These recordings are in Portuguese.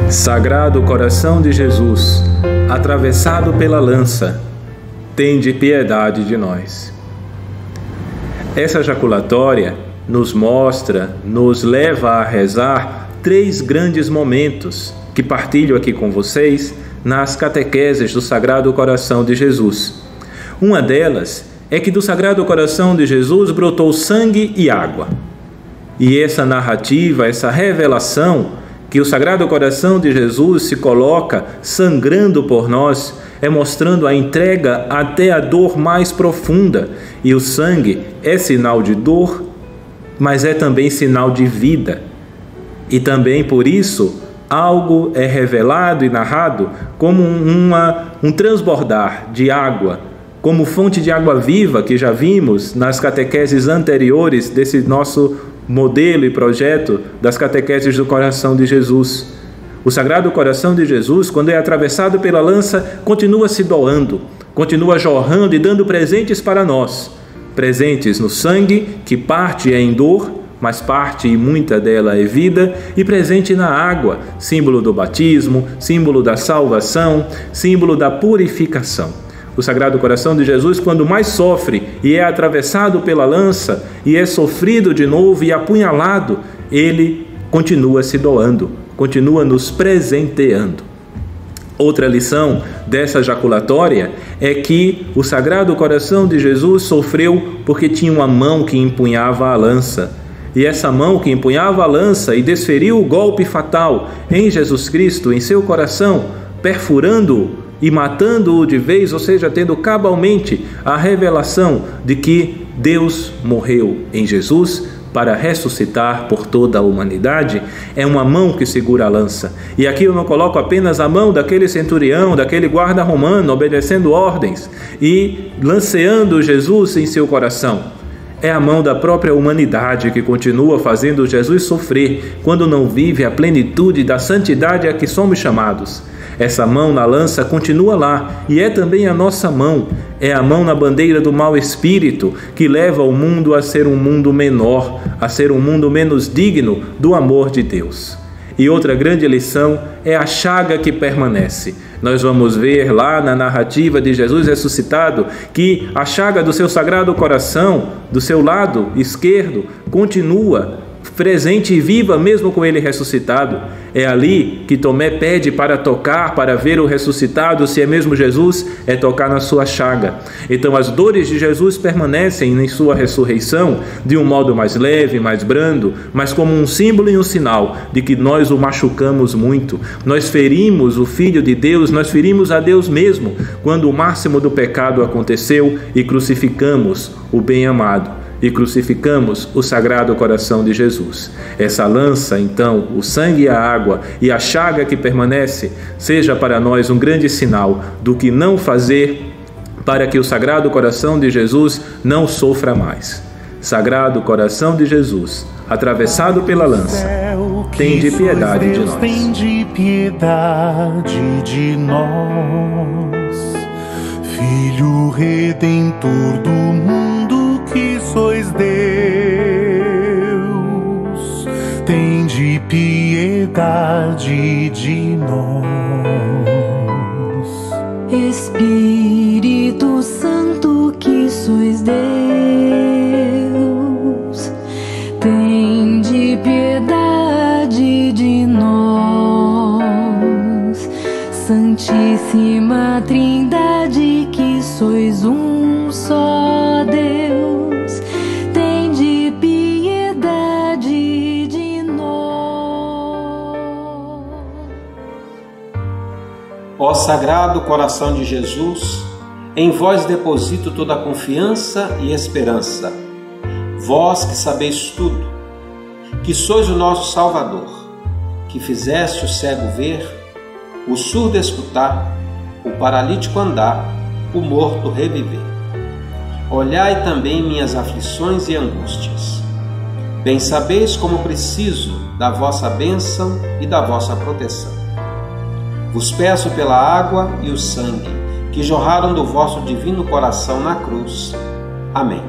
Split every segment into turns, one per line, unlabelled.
Sagrado coração de Jesus, atravessado pela lança, tende piedade de nós. Essa jaculatória nos mostra, nos leva a rezar 3 grandes momentos que partilho aqui com vocês nas catequeses do Sagrado Coração de Jesus. Uma delas é que do Sagrado Coração de Jesus brotou sangue e água. E essa narrativa, essa revelação que o Sagrado Coração de Jesus se coloca sangrando por nós, é mostrando a entrega até a dor mais profunda. E o sangue é sinal de dor, mas é também sinal de vida. E também por isso, algo é revelado e narrado como um transbordar de água, como fonte de água viva, que já vimos nas catequeses anteriores desse nosso modelo e projeto das catequeses do Coração de Jesus. O Sagrado Coração de Jesus, quando é atravessado pela lança, continua se doando, continua jorrando e dando presentes para nós. Presentes no sangue, que parte é em dor, mas parte e muita dela é vida, e presente na água, símbolo do batismo, símbolo da salvação, símbolo da purificação. O Sagrado Coração de Jesus, quando mais sofre e é atravessado pela lança e é sofrido de novo e apunhalado, ele continua se doando, continua nos presenteando. Outra lição dessa jaculatória é que o Sagrado Coração de Jesus sofreu porque tinha uma mão que empunhava a lança. E essa mão que empunhava a lança e desferiu o golpe fatal em Jesus Cristo, em seu coração, perfurando-o e matando-o de vez, ou seja, tendo cabalmente a revelação de que Deus morreu em Jesus para ressuscitar por toda a humanidade, é uma mão que segura a lança. E aqui eu não coloco apenas a mão daquele centurião, daquele guarda romano, obedecendo ordens e lanceando Jesus em seu coração. É a mão da própria humanidade que continua fazendo Jesus sofrer quando não vive a plenitude da santidade a que somos chamados. Essa mão na lança continua lá e é também a nossa mão. É a mão na bandeira do mau espírito que leva o mundo a ser um mundo menor, a ser um mundo menos digno do amor de Deus. E outra grande lição é a chaga que permanece. Nós vamos ver lá na narrativa de Jesus ressuscitado que a chaga do seu Sagrado Coração, do seu lado esquerdo, continua presente e viva mesmo com ele ressuscitado. É ali que Tomé pede para tocar, para ver o ressuscitado, se é mesmo Jesus, é tocar na sua chaga. Então as dores de Jesus permanecem em sua ressurreição de um modo mais leve, mais brando, mas como um símbolo e um sinal de que nós o machucamos muito. Nós ferimos o Filho de Deus, nós ferimos a Deus mesmo, quando o máximo do pecado aconteceu e crucificamos o bem-amado. E crucificamos o Sagrado Coração de Jesus. Essa lança, então, o sangue e a água e a chaga que permanece, seja para nós um grande sinal do que não fazer para que o Sagrado Coração de Jesus não sofra mais. Sagrado Coração de Jesus, atravessado pela lança, tende piedade de nós.
Tende piedade de nós, Filho Redentor do mundo que sois Deus, tende piedade de nós.
Espírito Santo que sois Deus, tende piedade de nós. Santíssima Trindade que sois um só Deus, tende piedade de nós.
Ó Sagrado Coração de Jesus, em vós deposito toda a confiança e esperança. Vós que sabeis tudo, que sois o nosso Salvador, que fizeste o cego ver, o surdo escutar, o paralítico andar, o morto reviver. Olhai também minhas aflições e angústias. Bem sabeis como preciso da vossa bênção e da vossa proteção. Vos peço pela água e o sangue que jorraram do vosso divino coração na cruz. Amém.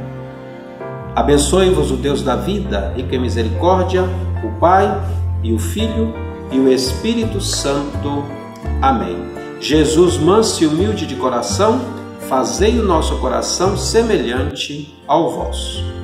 Abençoe-vos o Deus da vida, rico em misericórdia, o Pai e o Filho e o Espírito Santo. Amém. Jesus, manso e humilde de coração, fazei o nosso coração semelhante ao vosso.